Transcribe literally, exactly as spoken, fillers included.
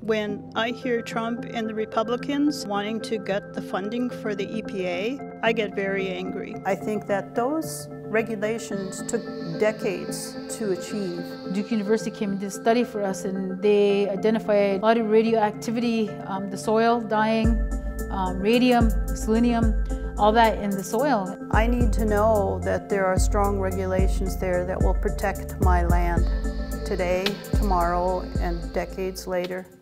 When I hear Trump and the Republicans wanting to get the funding for the E P A, I get very angry. I think that those regulations took decades to achieve. Duke University came and did a study for us, and they identified a lot of radioactivity, um, the soil dying, um, radium, selenium, all that in the soil. I need to know that there are strong regulations there that will protect my land today, tomorrow, and decades later.